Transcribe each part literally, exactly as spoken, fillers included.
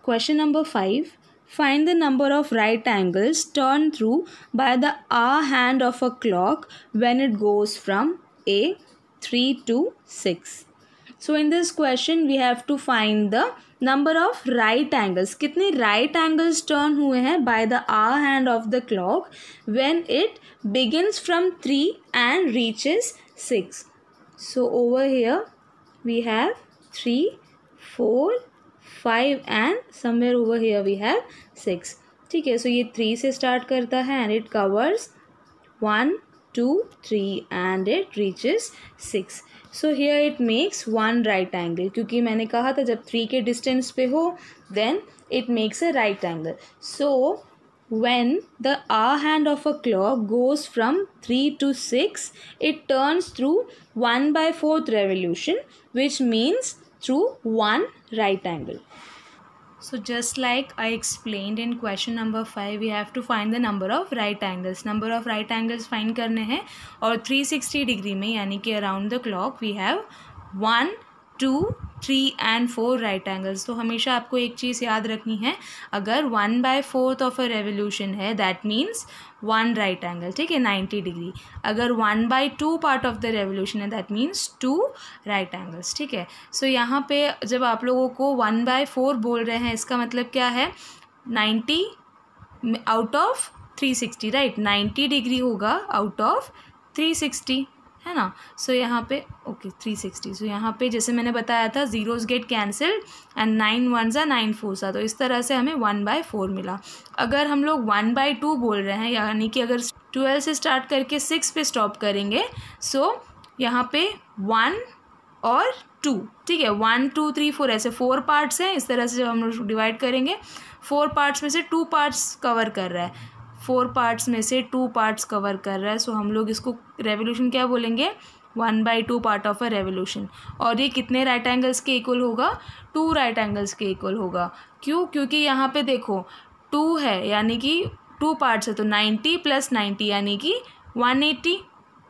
Question number five. Find the number of right angles turned through by the hour hand of a clock when it goes from A three to six. So in this question we have to find the number of right angles. कितने right angles turn हुए हैं by the hour hand of the clock when it begins from three and reaches six. So over here we have three, four, five and somewhere over here we have six. ठीक है, so ये three से start करता है and it covers one two three and it reaches six. So here it makes one right angle, क्योंकि मैंने कहा था जब थ्री के डिस्टेंस पे हो then it makes a right angle. So when the hour hand of a clock goes from three to six, it turns through one by fourth revolution, which means through one right angle. So just like I explained in question number five, we have to find the number of right angles. Number of right angles find करने हैं और three sixty degree में यानी कि around the clock we have one, two, three and four right angles. तो हमेशा आपको एक चीज़ याद रखनी है, अगर one by fourth of a revolution है that means one right angle. ठीक है, नाइन्टी डिग्री. अगर one by two part of the revolution है that means two right angles. ठीक है, सो so, यहाँ पे जब आप लोगों को वन बाय फोर बोल रहे हैं इसका मतलब क्या है, ninety out of three sixty. Right, ninety degree होगा आउट ऑफ थ्री सिक्सटी, है ना. सो so, यहाँ पे ओके थ्री सिक्सटी. सो यहाँ पे जैसे मैंने बताया था zeros get cancel and nine one सा नाइन फोर सा, तो इस तरह से हमें वन बाय फोर मिला. अगर हम लोग वन बाय टू बोल रहे हैं यानी कि अगर ट्वेल्व से स्टार्ट करके सिक्स पे स्टॉप करेंगे, सो so, यहाँ पे वन और टू. ठीक है, वन टू थ्री फोर ऐसे फोर पार्ट्स हैं. इस तरह से जब हम लोग डिवाइड करेंगे, फोर पार्ट्स में से टू पार्ट्स कवर कर रहा है, फोर पार्ट्स में से टू पार्ट्स कवर कर रहा है. सो so, हम लोग इसको रेवोल्यूशन क्या बोलेंगे, one by two part of a revolution. और ये कितने राइट एंगल्स के इक्वल होगा, टू राइट एंगल्स के इक्वल होगा. क्यों, क्योंकि यहाँ पे देखो टू है यानी कि टू पार्ट्स है, तो नाइन्टी प्लस नाइन्टी यानी कि one eighty.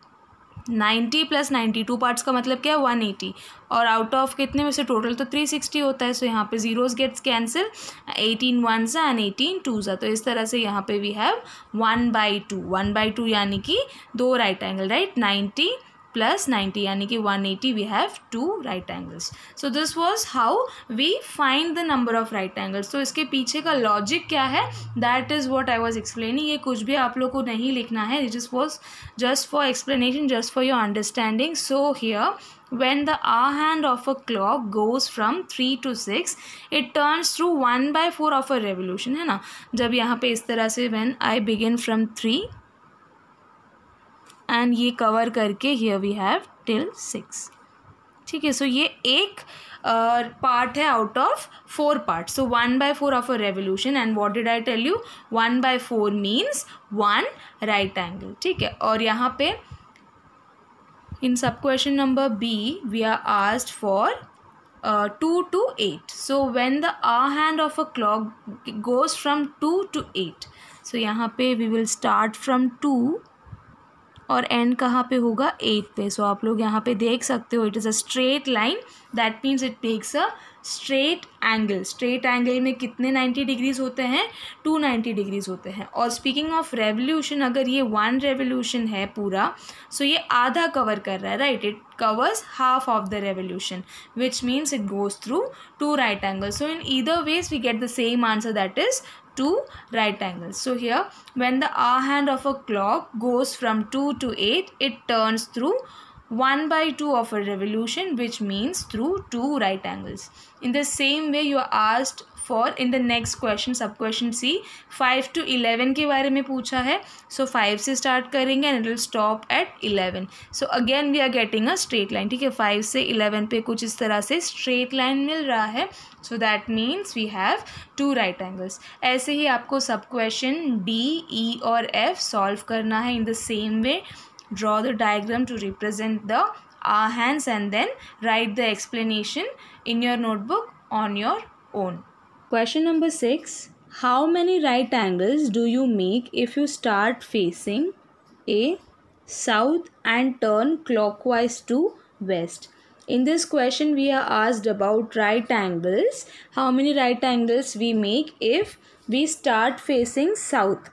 Ninety plus ninety two parts का मतलब क्या है, वन एटी. और आउट ऑफ कितने में से टोटल तो थ्री सिक्सटी होता है. सो so, यहाँ पे zeros gets cancel, eighteen one सा एंड एटीन टू सा. तो इस तरह से यहाँ पे we have one by two. One by two यानी कि दो right angle. Right, ninety plus ninety यानी कि one eighty, we have two right angles. So this was how we find the number of right angles. तो इसके पीछे का logic क्या है, that is what I was explaining. ये कुछ भी आप लोग को नहीं लिखना है, it is was just for explanation, just for your understanding. So here when the hour hand of a clock goes from three to six, it turns through one by four of a revolution, है ना. जब यहाँ पे इस तरह से when I begin from three and ये cover करके here we have till six. ठीक है, सो so ये एक पार्ट uh, है out of four part. So one by four of a revolution and what did I tell you, one by four means one right angle. ठीक है, और यहाँ पे in sub question number B we are asked for uh, two to eight. So when the hour hand of a clock goes from two to eight, so यहाँ पे we will start from two और end कहाँ पे होगा, eight पे. सो so, आप लोग यहाँ पे देख सकते हो it is a straight line, that means it takes a straight angle. Straight angle में कितने नाइन्टी डिग्रीज होते हैं, टू नाइन्टी डिग्रीज होते हैं. और स्पीकिंग ऑफ रेवोल्यूशन, अगर ये वन रेवोल्यूशन है पूरा, सो so ये आधा कवर कर रहा है. Right, it covers half of the revolution, which means it goes through two right angles. So in either ways we get the same answer, that is two right angles. So here when the hour hand of a clock goes from two to eight, it turns through one by two of a revolution, which means through two right angles. In the same way you are asked for in the next question, sub question c five to eleven के बारे में पूछा है. So so, five से start करेंगे and it will stop at eleven. So again we are getting a straight line. ठीक है, five से इलेवन पे कुछ इस तरह से स्ट्रेट लाइन मिल रहा है. So that means we have two right angles. ऐसे ही आपको सब क्वेश्चन डी, ई और एफ सॉल्व करना है in the same way. Draw the diagram to represent the hour hands and then write the explanation in your notebook on your own. Question number six. How many right angles do you make if you start facing A. South and turn clockwise to west? In this question we are asked about right angles. How many right angles we make if we start facing south?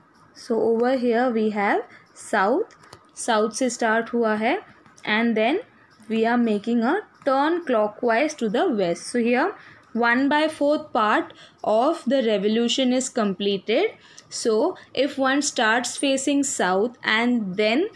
So over here we have south, south से start हुआ है, and then we are making a turn clockwise to the west. So here one by fourth part of the revolution is completed. So if one starts facing south and then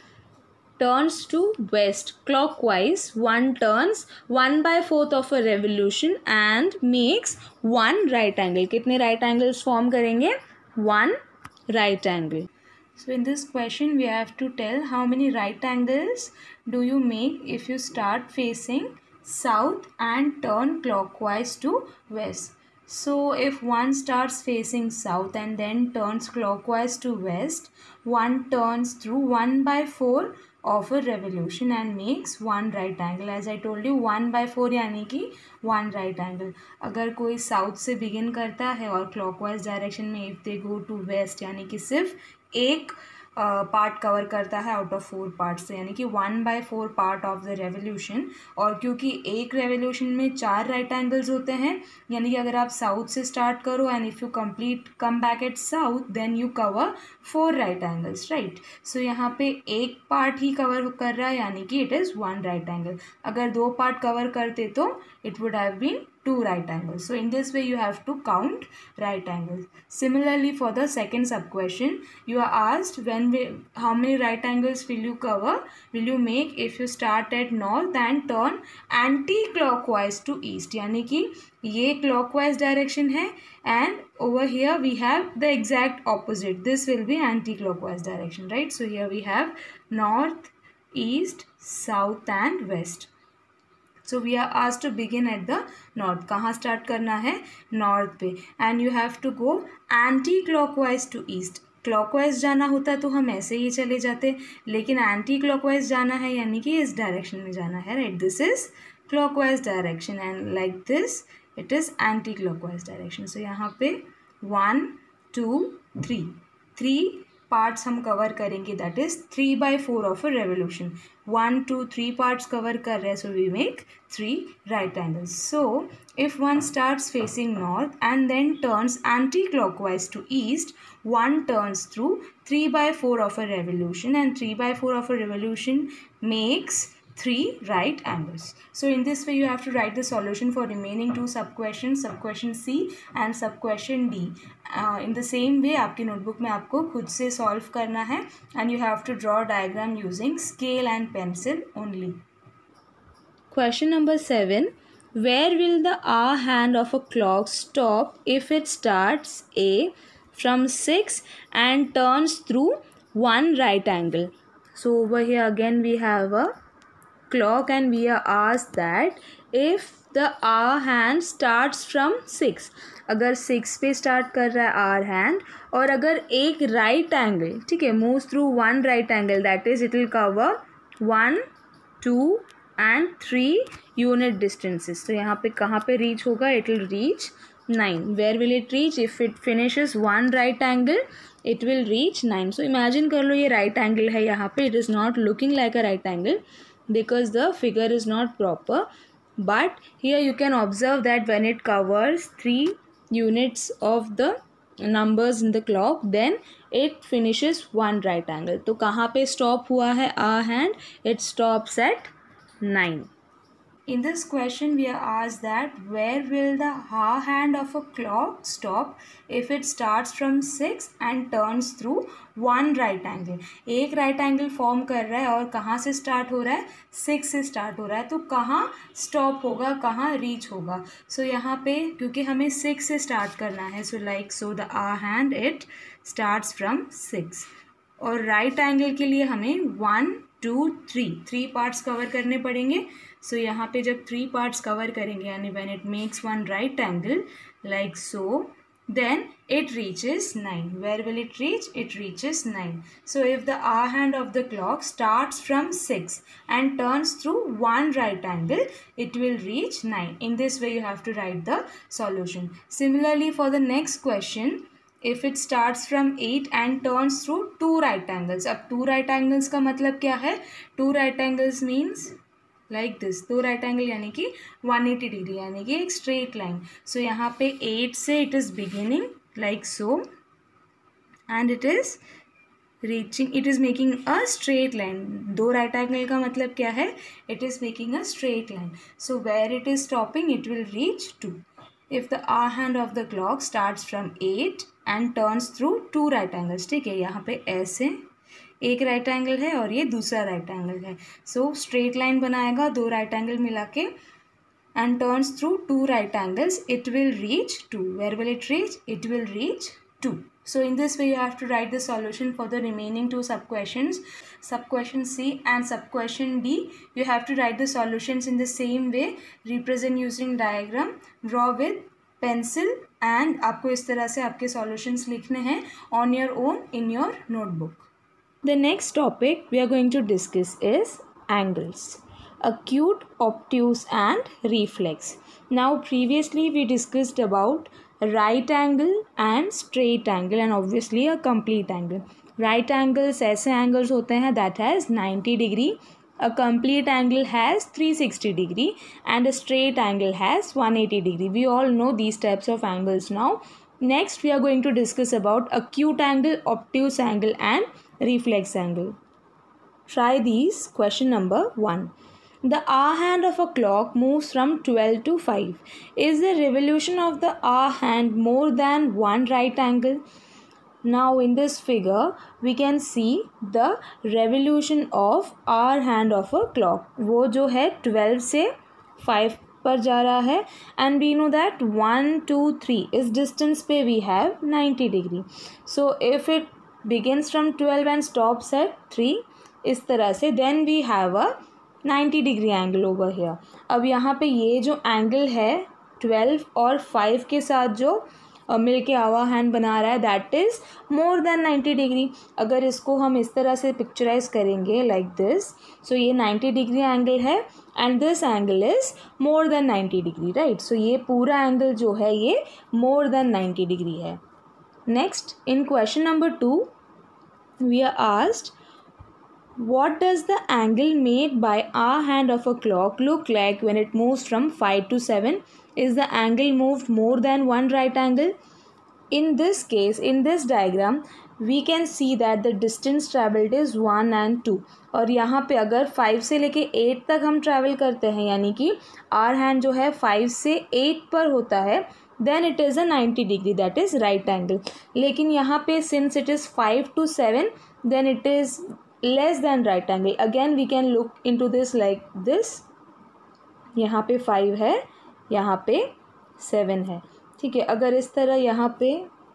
turns to west clockwise, one turns one by fourth of a revolution and makes one right angle. कितने right angles form करेंगे? One right angle. So in this question we have to tell how many right angles do you make if you start facing south and turn clockwise to west. So if one starts facing south and then turns clockwise to west, one turns through one by four of a revolution and makes one right angle. As I told you, one by four यानी कि one right angle. अगर कोई south से begin करता है और clockwise direction में if they go to west यानी कि सिर्फ एक पार्ट uh, कवर करता है आउट ऑफ फोर पार्ट से, यानी कि one by four part of the revolution. और क्योंकि एक रेवोल्यूशन में चार राइट एंगल्स होते हैं, यानी कि अगर आप साउथ से स्टार्ट करो and if you complete come back at south then you cover four right angles, right. So यहाँ पे एक पार्ट ही कवर कर रहा है यानी कि it is one right angle. अगर दो पार्ट कवर करते तो it would have been two right angles. So in this way you have to count right angles. Similarly for the second sub question, you are asked when we, how many right angles will you cover, will you make if you start at north and turn anti-clockwise to east. यानी कि ये clockwise direction है and over here we have the exact opposite. This will be anti-clockwise direction, right? So here we have north, east, south and west. So we are asked to begin at the north. कहाँ start करना है? North पे. And you have to go anti-clockwise to east. Clockwise जाना होता तो हम ऐसे ही चले जाते, लेकिन anti-clockwise जाना है यानी कि इस direction में जाना है, right? This is clockwise direction and like this it is anti-clockwise direction. So यहाँ पे one, two, three, three parts हम कवर करेंगे, that is three by four of a revolution. One two three parts cover कर रहे हैं, so we make three right angles. So if one starts facing north and then turns anticlockwise to east, one turns through three by four of a revolution and three by four of a revolution makes three right angles. So in this way you have to write the solution for remaining two sub questions, sub question C and sub question D. Uh, in the same way आपकी notebook में आपको खुद से solve करना है and you have to draw a diagram using scale and pencil only. Question number seven. Where will the hour hand of a clock stop if it starts A from six and turns through one right angle? So over here again we have a clock and we are asked that if the hour hand starts from six, अगर six पे start कर रहा है hour hand और अगर एक right angle, ठीक है, moves through one right angle, that is it will cover one, two and three unit distances. तो यहाँ पे कहाँ पे reach होगा? It will reach nine. Where will it reach? If it finishes one right angle, it will reach nine. So imagine कर लो ये right angle है यहाँ पे. It is not looking like a right angle because the figure is not proper. But here you can observe that when it covers three units of the numbers in the clock, then it finishes one right angle. तो कहाँ पे stop हुआ है hour hand? It stops at nine. In this question we are asked that where will the hour hand of a clock stop if it starts from six and turns through one right angle. एक right angle form कर रहा है और कहाँ से start हो रहा है? six से start हो रहा है, तो कहाँ stop होगा, कहाँ reach होगा? So यहाँ पे क्योंकि हमें six से start करना है, so like so the hour hand it starts from six. और right angle के लिए हमें one, two, three, three parts cover करने पड़ेंगे. सो so, यहाँ पे जब थ्री पार्ट्स कवर करेंगे यानी when it makes one right angle like so, then it reaches nine. Where will it reach? It reaches nine. So if the hour hand of the clock starts from six and turns through one right angle, it will reach nine. In this way you have to write the solution. Similarly for the next question, if it starts from eight and turns through two right angles. अब two right angles का मतलब क्या है? Two right angles means like this, दो right angle यानी कि one eighty degree यानी कि एक स्ट्रेट लाइन. सो यहाँ पे एट से it is beginning like so and it is reaching, it is making a straight line. दो राइट एंगल का मतलब क्या है? It is making a straight line. So where it is stopping, it will reach two. If the hour hand of the clock starts from eight and turns through two right angles. ठीक है, यहाँ पे ऐसे एक right angle है और ये दूसरा राइट एंगल है. सो स्ट्रेट लाइन बनाएगा दो राइट एंगल मिला के and turns through two right angles, it will reach two. Where will it reach? It will reach two. So in this way you have to write the solution for the remaining two sub questions, sub question C and sub question D. You have to write the solutions in the same way, represent using diagram, draw with pencil, and आपको इस तरह से आपके solutions लिखने हैं on your own in your notebook. The next topic we are going to discuss is angles. Acute, obtuse and reflex. Now previously we discussed about right angle and straight angle and obviously a complete angle. Right angles ऐसे angles होते हैं that has ninety degree, a complete angle has three sixty degree and a straight angle has one eighty degree. We all know these types of angles now. Next we are going to discuss about acute angle, obtuse angle and reflex angle. Try these. Question number one. The hour hand of a clock moves from twelve to five. Is the revolution of the hour hand more than one right angle? Now in this figure we can see the revolution of hour hand of a clock. वो जो है twelve से five पर जा रहा है and we know that one, two, three इस distance पे we have ninety degree. So if it begins from twelve and stops at three इस तरह से, then we have a ninety degree angle over here. अब यहाँ पे ये जो एंगल है ट्वेल्व और फाइव के साथ जो मिल के आवर हैंड बना रहा है that is more than ninety degree. अगर इसको हम इस तरह से पिक्चराइज करेंगे लाइक दिस, सो ये नाइन्टी डिग्री एंगल है and this angle is more than ninety degree, right. So ये पूरा एंगल जो है ये मोर देन नाइन्टी डिग्री है. Next in question number two we are asked, what does the angle made by our hand of a clock look like when it moves from five to seven? Is the angle moved more than one right angle? In this case, in this diagram, we can see that the distance traveled is one and two. और यहाँ पे अगर five से लेके eight तक हम travel करते हैं यानी कि our hand जो है five से eight पर होता है, then it is a ninety degree, that is right angle. लेकिन यहाँ पे since it is five to seven, then it is less than right angle. Again we can look into this like this. यहाँ पे five है, यहाँ पे seven है. ठीक है, अगर इस तरह यहाँ पे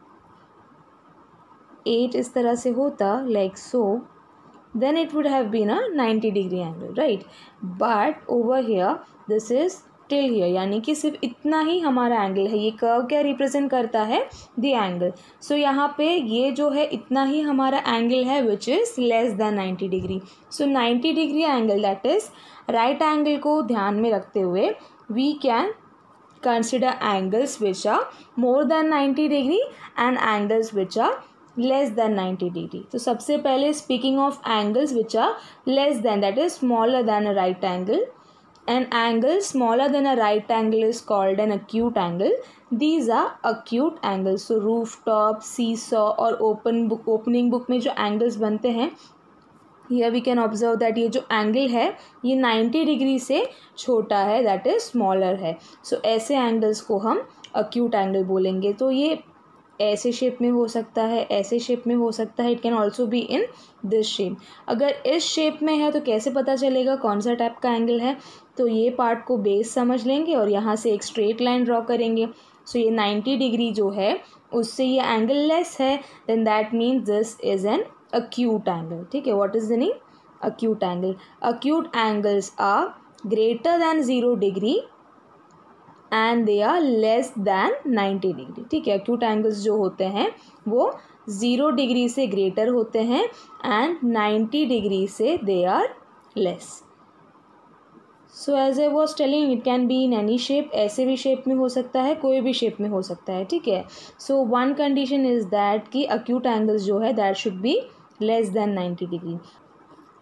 eight इस तरह से होता like so, then it would have been a ninety degree angle, right? But over here this is till here, यानी कि सिर्फ इतना ही हमारा एंगल है. ये कर्व क्या रिप्रेजेंट करता है? The angle. सो यहाँ पे ये जो है इतना ही हमारा एंगल है which is less than ninety degree. So ninety degree angle that is right angle को ध्यान में रखते हुए we can consider angles which are more than ninety degree and angles which are less than ninety degree. तो सबसे पहले speaking of angles which are less than, that is smaller than a right angle. An angle smaller than a right angle is called an acute angle. These are acute angles. So rooftop, seesaw और open book, opening book में जो angles बनते हैं, here we can observe that ये जो angle है ये ninety degree से छोटा है, that is smaller है. So ऐसे angles को हम acute angle बोलेंगे. तो ये ऐसे शेप में हो सकता है, ऐसे शेप में हो सकता है. It can also be in this shape. अगर इस शेप में है तो कैसे पता चलेगा कौन सा टाइप का एंगल है? तो ये पार्ट को बेस समझ लेंगे और यहाँ से एक स्ट्रेट लाइन ड्रॉ करेंगे. सो ये नाइन्टी डिग्री जो है उससे ये एंगल लेस है, then that means this is an acute angle. ठीक है, what is the name? acute angle. acute angles are greater than zero degree and they are less than ninety degree. ठीक है, acute angles जो होते हैं वो zero degree से greater होते हैं एंड नाइन्टी डिग्री से they are less. So as I was telling it can be in any shape. ऐसे भी शेप में हो सकता है, कोई भी शेप में हो सकता है. ठीक है, so one condition is that कि acute angles जो है that should be less than ninety degree.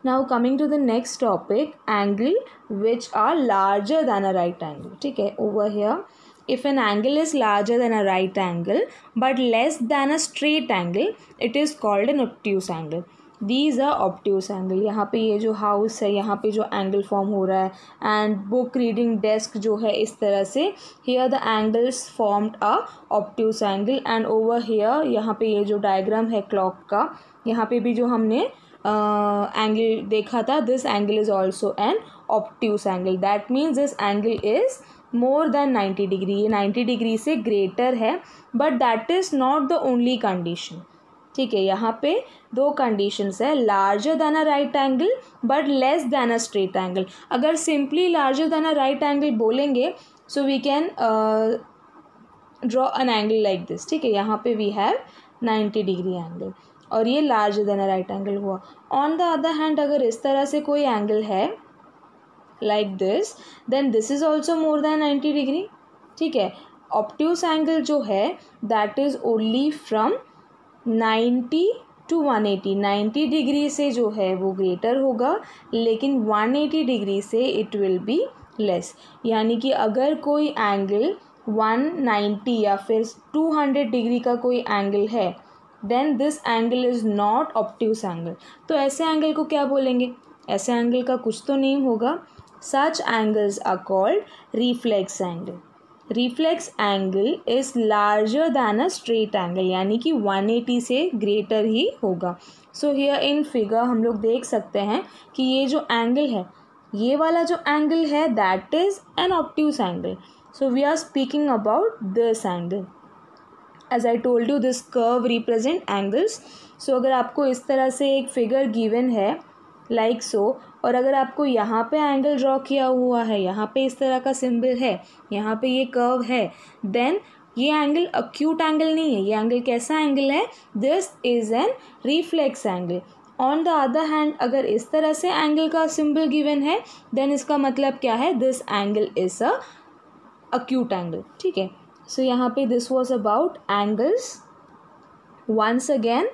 Now coming to the next topic, angle which are larger than a right angle. ठीक है, over here if an angle is larger than a right angle but less than a straight angle, it is called an obtuse angle. These are obtuse angle. यहाँ पे ये जो house है, यहाँ पे जो एंगल फॉर्म हो रहा है, एंड बुक रीडिंग डेस्क जो है इस तरह से, here the angles formed a obtuse angle. and over here यहाँ पे ये जो डायग्राम है क्लॉक का, यहाँ पे भी जो हमने एंगल uh, देखा था, this angle is also an obtuse angle. That means this angle is more than ninety degree. ये नाइन्टी डिग्री से ग्रेटर है, but that is not the only condition. ठीक है, यहाँ पे दो कंडीशंस है, larger than a right angle but less than a straight angle. अगर simply larger than a right angle बोलेंगे, so we can draw an angle like this. ठीक है, यहाँ पे we have ninety degree angle और ये larger than a right angle हुआ. On the other hand अगर इस तरह से कोई एंगल है like this, then this is also more than ninety degree. ठीक है, obtuse angle जो है that is only from ninety to one eighty. ninety degree से जो है वो greater होगा, लेकिन one eighty डिग्री से it will be less. यानी कि अगर कोई एंगल one ninety या फिर two hundred डिग्री का कोई एंगल है, then this angle is not obtuse angle. तो ऐसे एंगल को क्या बोलेंगे? ऐसे एंगल का कुछ तो नेम होगा. Such angles are called reflex angle. Reflex angle is larger than a straight angle, यानी कि one eighty से greater ही होगा. So here in figure हम लोग देख सकते हैं कि ये जो angle है, ये वाला जो angle है that is an obtuse angle. So we are speaking about this angle. As I told you, this curve represent angles. So अगर आपको इस तरह से एक figure given है लाइक like सो so, और अगर आपको यहाँ पे एंगल ड्रॉ किया हुआ है, यहाँ पे इस तरह का सिंबल है, यहाँ पे ये कर्व है, देन ये एंगल अक्यूट एंगल नहीं है. ये एंगल कैसा एंगल है? This is an reflex angle. On the other hand अगर इस तरह से एंगल का सिंबल गिवन है, देन इसका मतलब क्या है? This angle is a acute angle. ठीक है, सो so, यहाँ पे this was about angles. Once again,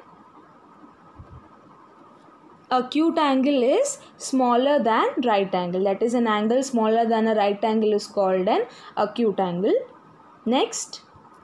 acute angle is smaller than right angle. That is, an angle smaller than a right angle is called an acute angle. Next,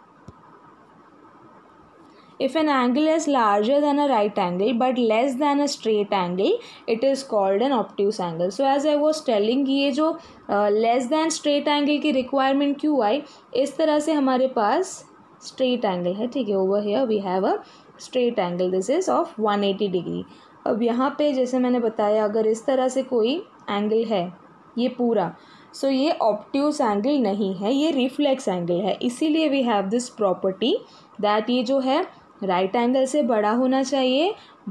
if an angle is larger than a right angle but less than a straight angle, it is called an obtuse angle. So as I was telling, ये जो uh, less than straight angle की requirement क्यों आई? इस तरह से हमारे पास straight angle है. ठीक है, over here we have a straight angle. This is of one eighty degree. अब यहाँ पे जैसे मैंने बताया, अगर इस तरह से कोई एंगल है ये पूरा, सो so ये ऑब्ट्यूस एंगल नहीं है, ये रिफ्लेक्स एंगल है. इसीलिए we have this property that ये जो है राइट एंगल से बड़ा होना चाहिए,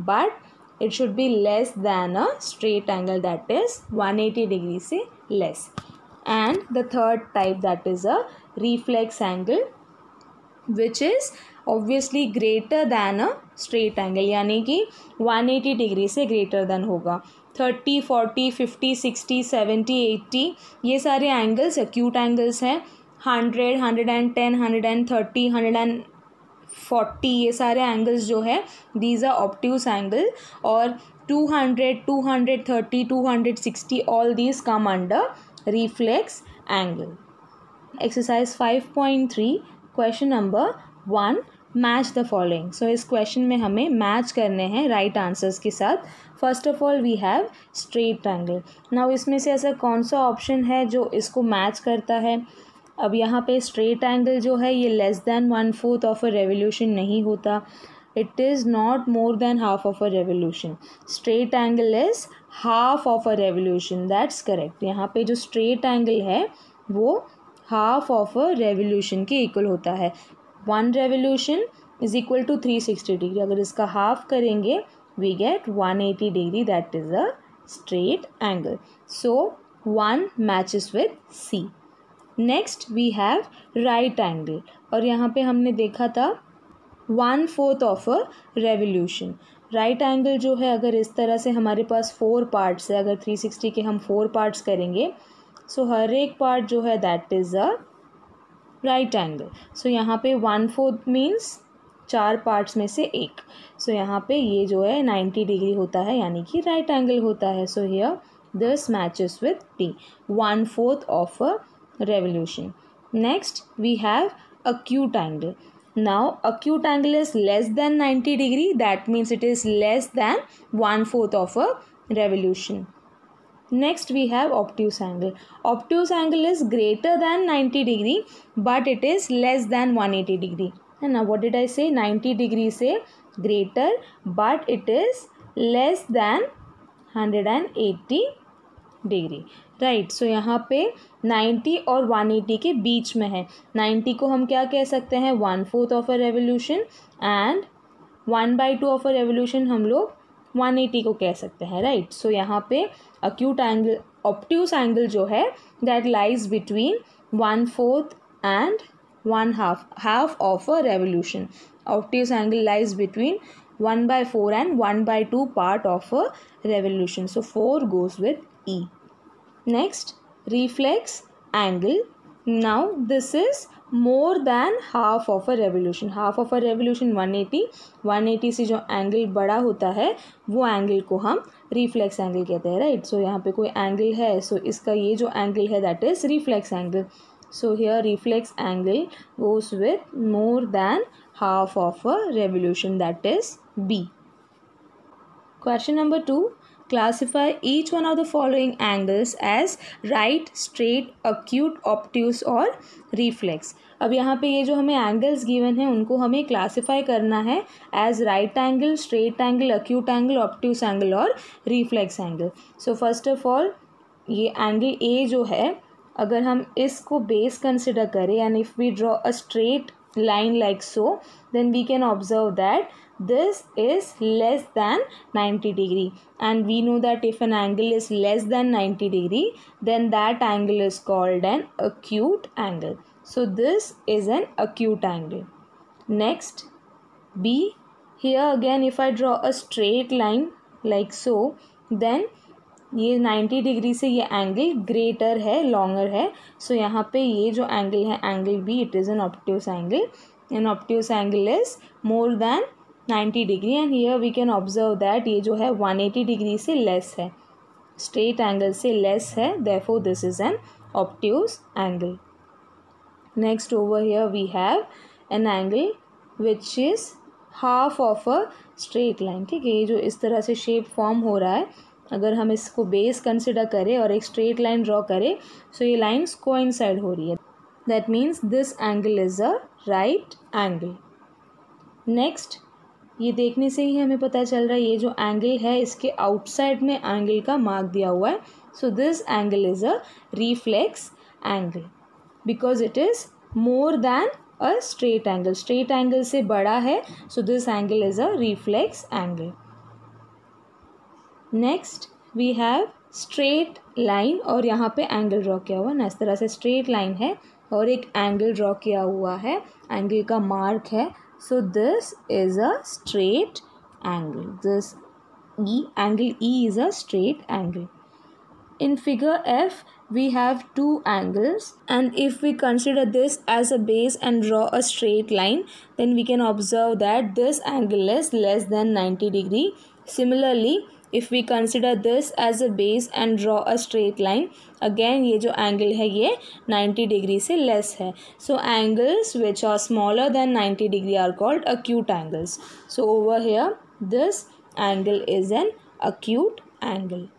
but it should be less than a straight angle that is one eighty degree से less. And the third type that is a reflex angle which is obviously greater than a straight angle, यानी कि one eighty degree से greater than होगा. thirty, forty, fifty, sixty, seventy, eighty ये सारे angles acute angles हैं. one hundred, one ten, one thirty, one forty ये सारे angles जो है दीज आर ऑब्ट्यूस एंगल. और two hundred, two thirty, two sixty all these come under reflex angle. Exercise five point three, question number one, match the following. So इस question में हमें match करने हैं राइट आंसर्स के साथ. First of all we have straight angle. Now इसमें से ऐसा कौन सा ऑप्शन है जो इसको मैच करता है? अब यहाँ पे स्ट्रेट एंगल जो है ये less than one fourth of a revolution नहीं होता. It is not more than half of a revolution. Straight angle is half of a revolution. That's correct. यहाँ पे जो स्ट्रेट एंगल है वो हाफ ऑफ अ रेवोल्यूशन के equal होता है. One revolution is equal to three sixty degree. अगर इसका हाफ करेंगे we get one eighty degree. That is a straight angle. So one matches with C. Next we have right angle, और यहाँ पे हमने देखा था one fourth of a revolution. Right angle जो है अगर इस तरह से हमारे पास फोर पार्ट्स है, अगर थ्री सिक्सटी के हम फोर पार्ट्स करेंगे, सो so हर एक पार्ट जो है that is a right angle. So यहाँ पे वन फोर्थ मीन्स चार पार्ट्स में से एक. सो so, यहाँ पे ये जो है नाइन्टी डिग्री होता है यानी कि राइट एंगल होता है. So here this matches with D, one fourth of a revolution. Next we have acute angle. Now acute angle is less than ninety degree, that means it is less than one fourth of a revolution. Next we have obtuse angle. Obtuse angle is greater than ninety degree but it is less than one hundred eighty degree. And now what did I say? ninety degree से greater but it is less than one hundred eighty degree. Right. So यहाँ पे ninety और one eighty के बीच में है. Ninety को हम क्या कह सकते हैं? One fourth of a revolution. And one by two of a revolution हम लोग वन एटी को कह सकते हैं. राइट. सो यहाँ पे अक्यूट एंगल, ऑब्ट्यूस एंगल जो है that lies between one fourth and one half half of a revolution. Obtuse angle lies between one by four and one by two part of a revolution. So four goes with E. Next, reflex angle. Now this is more than half of a revolution. Half of a revolution one eighty. one eighty से जो angle बड़ा होता है वो angle को हम reflex angle कहते हैं. Right. So यहाँ पे कोई angle है, so इसका ये जो angle है that is reflex angle. So here reflex angle goes with more than half of a revolution, that is B. Question number two. Classify each one of the following angles as right, straight, acute, obtuse और reflex. अब यहाँ पे ये जो हमें angles given हैं उनको हमें classify करना है as right angle, straight angle, acute angle, obtuse angle और reflex angle. So first of all ये angle A जो है अगर हम इसको base consider करें and if we draw a straight line like so, then we can observe that this is less than ninety degree, and we know that if an angle is less than ninety degree then that angle is called an acute angle. So this is an acute angle. Next, B. Here again if I draw a straight line like so, then ये ninety degree से ये angle greater है, longer है. So so, यहाँ पे ये जो angle है angle B, it is an obtuse angle. An obtuse angle is more than ninety degree and here we can observe that ये जो है वन एटी डिग्री से लेस है, स्ट्रेट एंगल से लेस है, therefore this is an obtuse angle. Next over here we have an angle which is half of a straight line. ठीक है, ये जो इस तरह से शेप फॉर्म हो रहा है अगर हम इसको बेस कंसिडर करें और एक स्ट्रेट लाइन ड्रॉ करें सो ये लाइन्स कोइंसाइड हो रही है. That means this angle is a right angle. Next, ये देखने से ही हमें पता चल रहा है ये जो एंगल है इसके आउटसाइड में एंगल का मार्क दिया हुआ है. So this angle is a reflex angle because it is more than a straight angle. Straight angle से बड़ा है, so this angle is a reflex angle. Next we have straight line और यहाँ पे एंगल ड्रॉ किया हुआ ना, इस तरह से स्ट्रेट लाइन है और एक एंगल ड्रॉ किया हुआ है, एंगल का मार्क है. So this is a straight angle. This E angle E is a straight angle. In figure F, we have two angles, and if we consider this as a base and draw a straight line, then we can observe that this angle is less than ninety degree. Similarly, if we consider this as a base and draw a straight line, again ये जो angle है ये ninety degree से less है. So angles which are smaller than ninety degree are called acute angles. So over here, this angle is an acute angle.